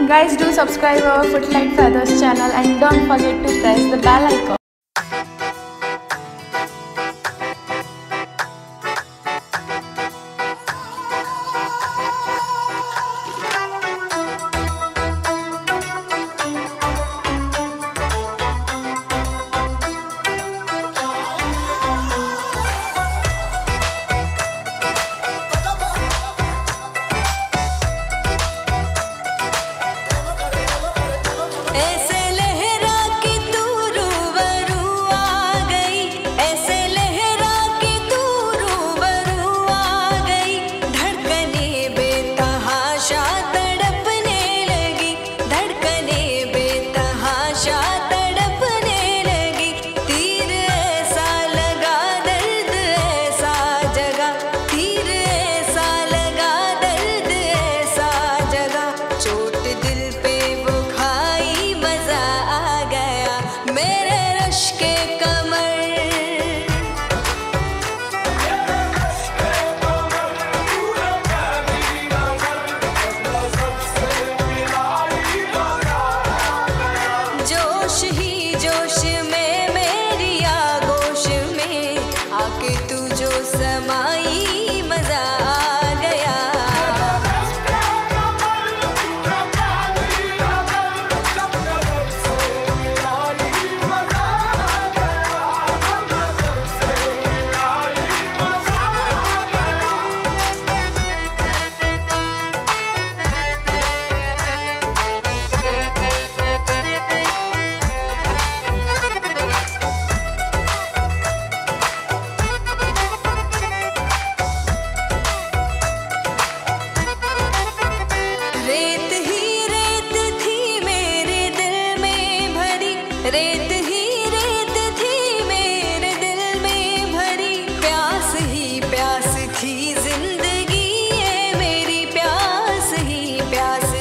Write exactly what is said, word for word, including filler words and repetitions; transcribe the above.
guys, do subscribe our Footlight Feathers channel and don't forget to press the bell icon. ऐसे लहरा के तू रूबरू आ गई, ऐसे लहरा के तू रूबरू आ गई। धड़कने बेतहाशा तड़पने लगी, धड़कने बेतहाशा तड़पने लगी। तीर ऐसा लगा दर्द ऐसा जगा, तीर ऐसा लगा दर्द ऐसा जगा। चोट दिल पे वो खाई मजा आ गया मेरे रश के कमर। जोश ही जोश में मेरी आगोश में आके तू जो समाई मजा आ गया। रेत ही रेत थी मेरे दिल में भरी, रेत ही रेत थी मेरे दिल में भरी। प्यास ही प्यास थी जिंदगी ये मेरी, प्यास ही प्यास